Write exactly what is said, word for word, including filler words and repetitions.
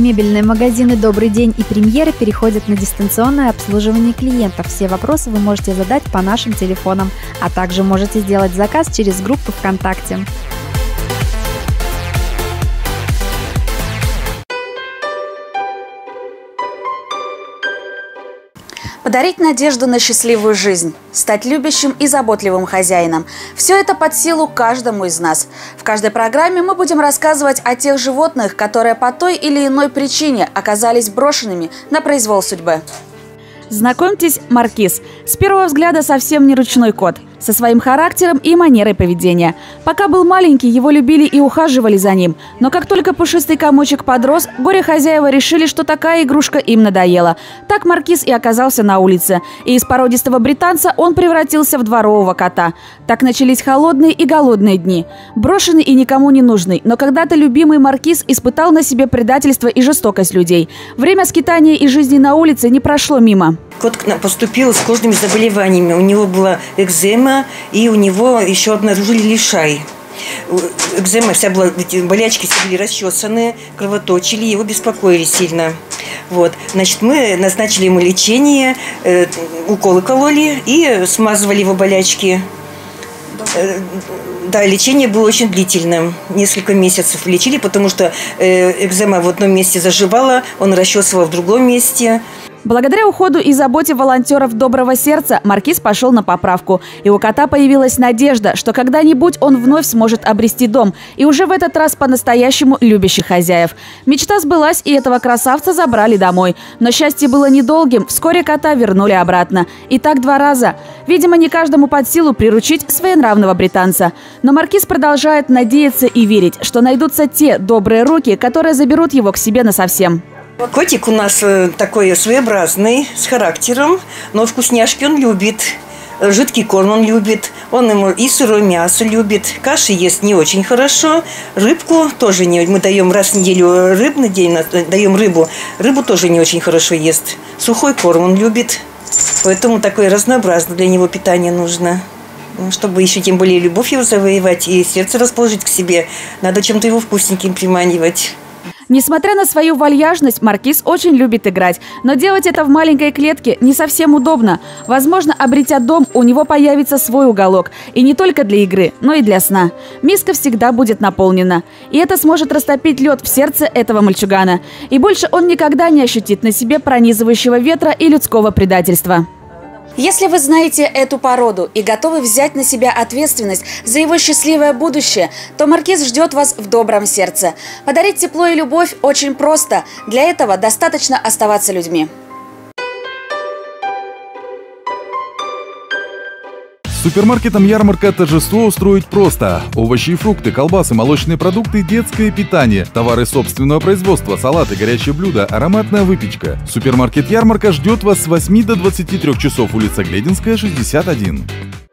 Мебельные магазины «Добрый день» и «Премьера» переходят на дистанционное обслуживание клиентов. Все вопросы вы можете задать по нашим телефонам, а также можете сделать заказ через группу ВКонтакте. Подарить надежду на счастливую жизнь, стать любящим и заботливым хозяином – все это под силу каждому из нас. В каждой программе мы будем рассказывать о тех животных, которые по той или иной причине оказались брошенными на произвол судьбы. Знакомьтесь, Маркиз. С первого взгляда совсем не ручной кот, со своим характером и манерой поведения. Пока был маленький, его любили и ухаживали за ним. Но как только пушистый комочек подрос, горе-хозяева решили, что такая игрушка им надоела. Так Маркиз и оказался на улице. И из породистого британца он превратился в дворового кота. Так начались холодные и голодные дни. Брошенный и никому не нужный, но когда-то любимый Маркиз испытал на себе предательство и жестокость людей. Время скитания и жизни на улице не прошло мимо. Кот поступил с кожными заболеваниями. У него была экзема, и у него еще обнаружили лишай. Экзема вся была, эти болячки все были расчесаны, кровоточили, его беспокоили сильно. Вот. Значит, мы назначили ему лечение, э, уколы кололи и смазывали его болячки. Э, да, лечение было очень длительным. Несколько месяцев лечили, потому что э, экзема в одном месте заживала, он расчесывал в другом месте. Благодаря уходу и заботе волонтеров доброго сердца Маркиз пошел на поправку. И у кота появилась надежда, что когда-нибудь он вновь сможет обрести дом. И уже в этот раз по-настоящему любящих хозяев. Мечта сбылась, и этого красавца забрали домой. Но счастье было недолгим. Вскоре кота вернули обратно. И так два раза. Видимо, не каждому под силу приручить своенравного британца. Но Маркиз продолжает надеяться и верить, что найдутся те добрые руки, которые заберут его к себе насовсем. Котик у нас такой своеобразный, с характером, но вкусняшки он любит. Жидкий корм он любит, он ему и сырое мясо любит. Каши ест не очень хорошо, рыбку тоже не. Мы даем раз в неделю рыбный день, даем рыбу. Рыбу тоже не очень хорошо ест. Сухой корм он любит, поэтому такое разнообразное для него питание нужно. Чтобы еще тем более любовь его завоевать и сердце расположить к себе, надо чем-то его вкусненьким приманивать. Несмотря на свою вальяжность, Маркиз очень любит играть. Но делать это в маленькой клетке не совсем удобно. Возможно, обретя дом, у него появится свой уголок. И не только для игры, но и для сна. Миска всегда будет наполнена. И это сможет растопить лед в сердце этого мальчугана. И больше он никогда не ощутит на себе пронизывающего ветра и людского предательства. Если вы знаете эту породу и готовы взять на себя ответственность за его счастливое будущее, то Маркиз ждет вас в добром сердце. Подарить тепло и любовь очень просто. Для этого достаточно оставаться людьми. Супермаркетом «Ярмарка» торжество устроить просто. Овощи и фрукты, колбасы, молочные продукты, детское питание, товары собственного производства, салаты, горячие блюда, ароматная выпечка. Супермаркет «Ярмарка» ждет вас с восьми до двадцати трёх часов, улица Глединская, шестьдесят один.